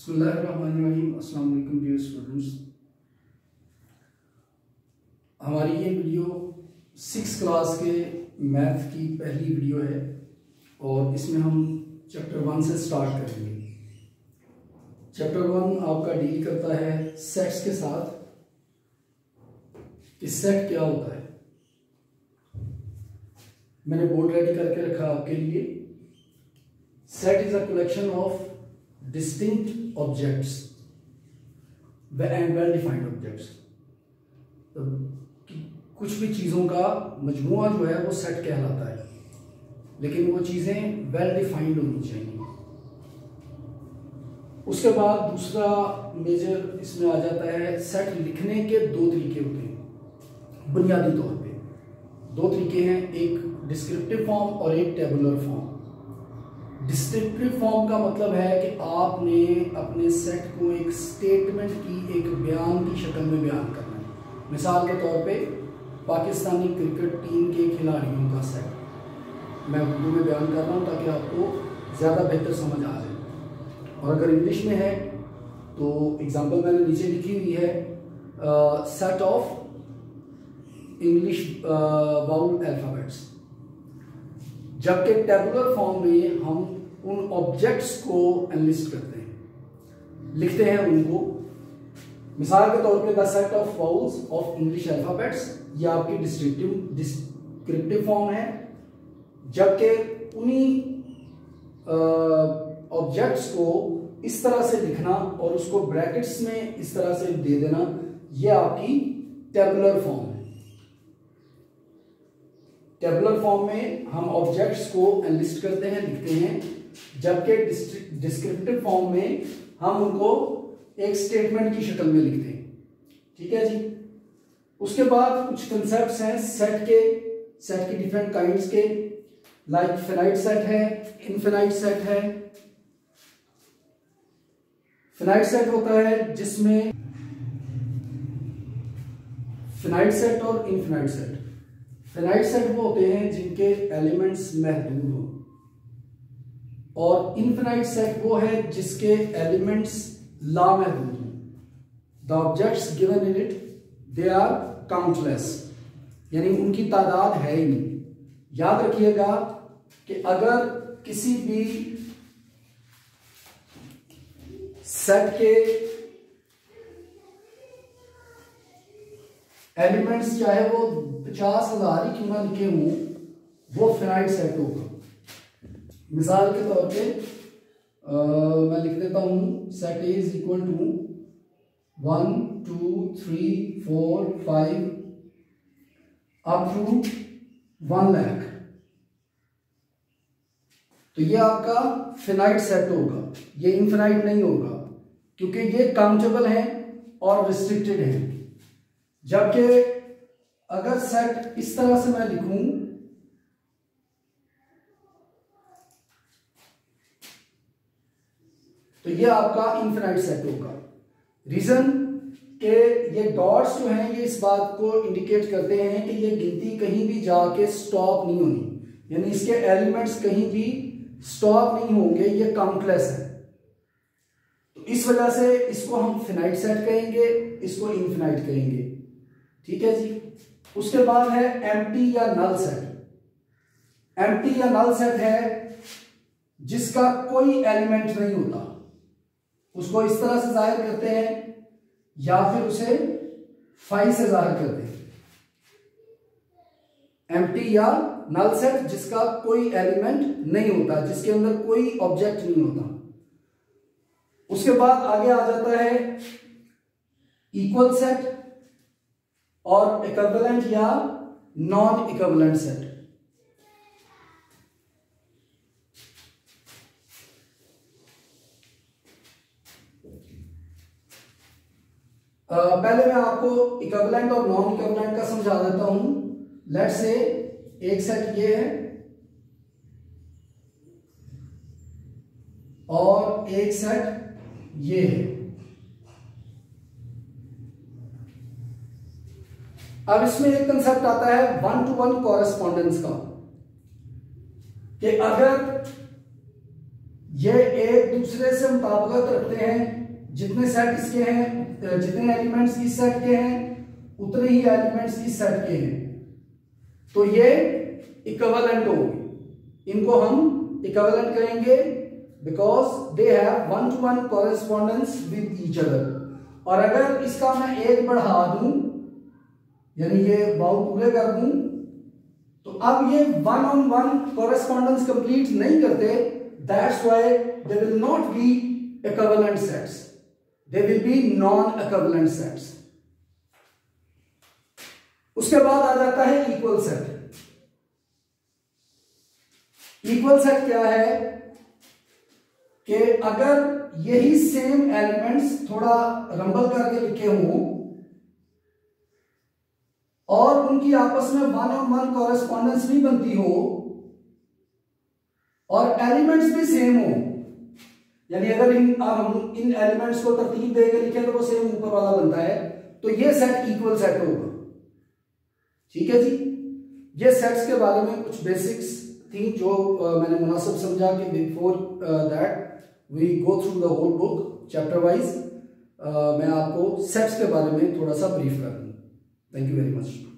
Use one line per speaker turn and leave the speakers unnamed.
बिस्मिल्लाहिर्रहमानिर्रहीम। अस्सलाम वालेकुम डियर स्टूडेंट्स। हमारी ये वीडियो 6 क्लास के मैथ की पहली वीडियो है और इसमें हम चैप्टर 1 से स्टार्ट करेंगे। चैप्टर 1 आपका डील करता है सेट्स के साथ कि सेट क्या होता है। मैंने बोर्ड रेडी करके रखा आपके लिए। Set is a collection of distinct objects and well defined objects. तो कुछ भी चीज़ों का मजमूआ जो है वो सेट कहलाता है, लेकिन वो चीज़ें वेल डिफाइंड होनी चाहिए। उसके बाद दूसरा मेजर इसमें आ जाता है, सेट लिखने के दो तरीके होते हैं। बुनियादी तौर पे दो तरीके हैं, एक डिस्क्रिप्टिव फॉर्म और एक टेबुलर फॉर्म। डिस्क्रिप्टिव फॉर्म का मतलब है कि आपने अपने सेट को एक स्टेटमेंट की, एक बयान की शक्ल में बयान करना है। मिसाल के तौर पे पाकिस्तानी क्रिकेट टीम के खिलाड़ियों का सेट मैं उर्दू में बयान कर रहा हूँ ताकि आपको ज़्यादा बेहतर समझ आ जाए। और अगर इंग्लिश में है तो एग्जांपल मैंने नीचे लिखी हुई है, set of English vowel alphabets. जबकि टेबुलर फॉर्म में हम उन ऑब्जेक्ट्स को एनलिस्ट करते हैं, लिखते हैं उनको। मिसाल के तौर पे the set of vowels of English alphabets, ये आपकी डिस्क्रिप्टिव फॉर्म है। जबकि उन्हीं ऑब्जेक्ट्स को इस तरह से लिखना और उसको ब्रैकेट्स में इस तरह से दे देना, ये आपकी टेबुलर फॉर्म है। टेबुलर फॉर्म में हम ऑब्जेक्ट्स को एनलिस्ट करते हैं, लिखते हैं, जबकि डिस्क्रिप्टिव फॉर्म में हम उनको एक स्टेटमेंट की शक्ल में लिखते हैं। ठीक है जी। उसके बाद कुछ कंसेप्ट्स हैं सेट की डिफरेंट काइंड्स के, लाइक फिनाइट सेट है, इनफिनाइट सेट है। फिनाइट सेट होता है जिसमें फिनाइट सेट और इनफिनाइट सेट। फिनाइट सेट वो होते हैं जिनके एलिमेंट्स महदूद हो, और इनफिनाइट सेट वो है जिसके एलिमेंट्स लामहदूद हो। The objects given in it they are countless, यानी उनकी तादाद है ही नहीं। याद रखिएगा कि अगर किसी भी सेट के एलिमेंट्स चाहे वो 50,000 ही क्यों ना लिखे हों, वो फिनाइट सेट होगा। मिसाल के तौर पे मैं लिख देता हूं, set A is equal to 1 2 3 4 5 up to 1 lakh. तो ये आपका फिनाइट सेट होगा, ये इनफिनाइट नहीं होगा, क्योंकि ये काउंटेबल है और रिस्ट्रिक्टेड है। जबकि अगर सेट इस तरह से मैं लिखूं, तो ये आपका इनफिनाइट सेट होगा। रीजन के ये डॉट्स जो हैं ये इस बात को इंडिकेट करते हैं कि ये गिनती कहीं भी जाके स्टॉप नहीं होनी, यानी इसके एलिमेंट्स कहीं भी स्टॉप नहीं होंगे, ये काउंटलेस है। तो इस वजह से इसको हम फिनाइट सेट कहेंगे, इसको इनफिनाइट कहेंगे। ठीक है जी। उसके बाद है एम्प्टी या नल सेट। एम्प्टी या नल सेट है जिसका कोई एलिमेंट नहीं होता। उसको इस तरह से जाहिर करते हैं या फिर उसे फाई से जाहिर करते हैं। एम्प्टी या नल सेट जिसका कोई एलिमेंट नहीं होता, जिसके अंदर कोई ऑब्जेक्ट नहीं होता। उसके बाद आगे आ जाता है इक्वल सेट और इक्विवेलेंट या नॉन इक्विवेलेंट सेट। पहले मैं आपको इक्विवेलेंट और नॉन इक्विवेलेंट का समझा देता हूं। लेट्स से एक सेट ये है और एक सेट ये है। अब इसमें एक कंसेप्ट आता है 1-to-1 कॉरेस्पॉन्डेंस का, कि अगर ये एक दूसरे से मुताबिकत रखते हैं, जितने सेट इसके हैं, जितने एलिमेंट्स इस सेट के हैं उतने ही एलिमेंट्स इस सेट के हैं, तो ये इक्विवेलेंट होंगे। इनको हम इक्विवेलेंट करेंगे because they have 1-to-1 correspondence with each other. और अगर इसका मैं एक बढ़ा दूं, यानी ये वाउ पूरे कर दूं, तो अब ये 1-on-1 कॉरेस्पॉन्डेंस कंप्लीट नहीं करते। That's why they will not be equivalent sets, they will be non equivalent sets. उसके बाद आ जाता है इक्वल सेट। इक्वल सेट क्या है कि अगर यही सेम एलिमेंट्स थोड़ा रंबल करके लिखे हों और उनकी आपस में 1-on-1 कॉरेस्पॉन्डेंस भी बनती हो और एलिमेंट्स भी सेम हो, यानी अगर हम इन एलिमेंट्स को तरतीब देकर लिखें तो वो सेम ऊपर वाला बनता है, तो ये सेट इक्वल सेट होगा। ठीक है जी, ये सेट्स के बारे में कुछ बेसिक्स थी जो मैंने मुनासिब समझा कि before that we go through the whole book chapter wise, मैं आपको सेट्स के बारे में थोड़ा सा ब्रीफ कर दूं। Thank you very much.